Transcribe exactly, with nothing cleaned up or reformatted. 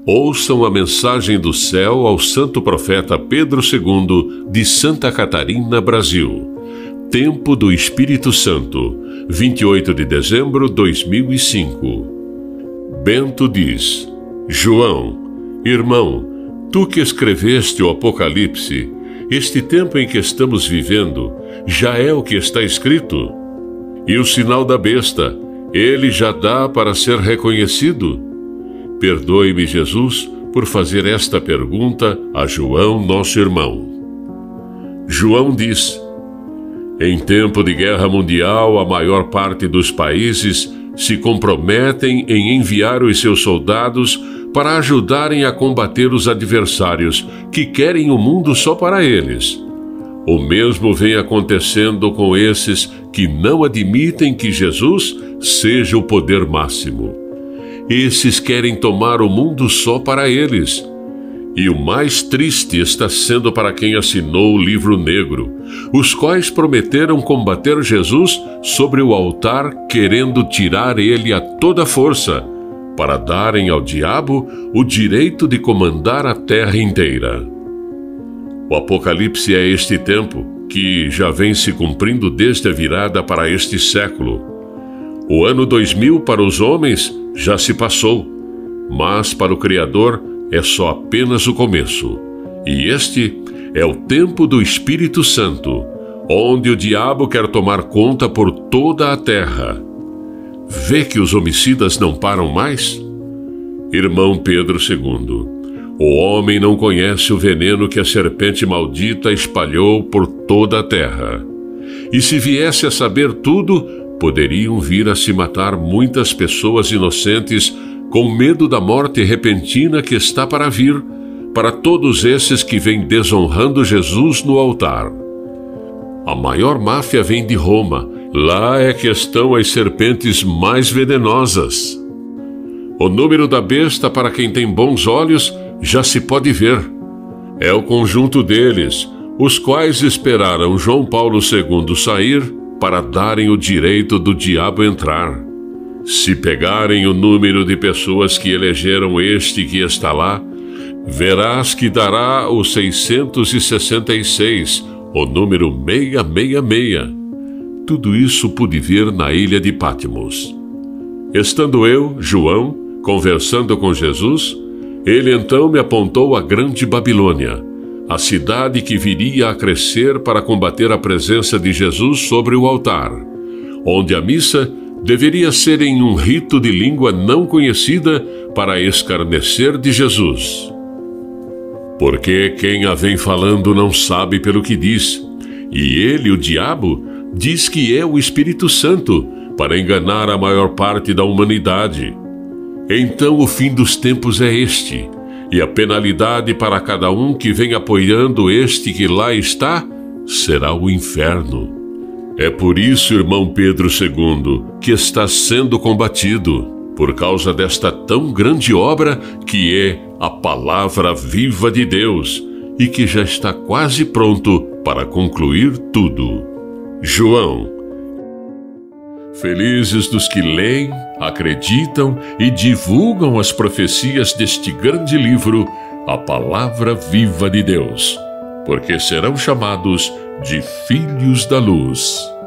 Ouçam a mensagem do céu ao santo profeta Pedro segundo, de Santa Catarina, Brasil. Tempo do Espírito Santo, vinte e oito de dezembro de dois mil e cinco. Bento diz: João, irmão, tu que escreveste o Apocalipse, este tempo em que estamos vivendo já é o que está escrito? E o sinal da besta, ele já dá para ser reconhecido? Perdoe-me, Jesus, por fazer esta pergunta a João, nosso irmão. João diz: em tempo de guerra mundial, a maior parte dos países se comprometem em enviar os seus soldados para ajudarem a combater os adversários que querem o mundo só para eles. O mesmo vem acontecendo com esses que não admitem que Jesus seja o poder máximo. Esses querem tomar o mundo só para eles. E o mais triste está sendo para quem assinou o livro negro, os quais prometeram combater Jesus sobre o altar, querendo tirar ele a toda força, para darem ao diabo o direito de comandar a terra inteira. O Apocalipse é este tempo, que já vem se cumprindo desde a virada para este século. O ano dois mil para os homens já se passou, mas para o Criador é só apenas o começo. E este é o tempo do Espírito Santo, onde o diabo quer tomar conta por toda a terra. Vê que os homicidas não param mais? Irmão Pedro segundo, o homem não conhece o veneno que a serpente maldita espalhou por toda a terra. E se viesse a saber tudo, poderiam vir a se matar muitas pessoas inocentes com medo da morte repentina que está para vir, para todos esses que vêm desonrando Jesus no altar. A maior máfia vem de Roma, lá é que estão as serpentes mais venenosas. O número da besta, para quem tem bons olhos, já se pode ver. É o conjunto deles, os quais esperaram João Paulo segundo sair para darem o direito do diabo entrar. Se pegarem o número de pessoas que elegeram este que está lá, verás que dará o seiscentos e sessenta e seis, o número seiscentos e sessenta e seis. Tudo isso pude ver na ilha de Patmos. Estando eu, João, conversando com Jesus, ele então me apontou a grande Babilônia, a cidade que viria a crescer para combater a presença de Jesus sobre o altar, onde a missa deveria ser em um rito de língua não conhecida para escarnecer de Jesus. Porque quem a vem falando não sabe pelo que diz, e ele, o diabo, diz que é o Espírito Santo, para enganar a maior parte da humanidade. Então o fim dos tempos é este, e a penalidade para cada um que vem apoiando este que lá está, será o inferno. É por isso, irmão Pedro segundo, que está sendo combatido, por causa desta tão grande obra que é a Palavra Viva de Deus, e que já está quase pronto para concluir tudo. João. Felizes dos que leem, acreditam e divulgam as profecias deste grande livro, a Palavra Viva de Deus, porque serão chamados de filhos da luz.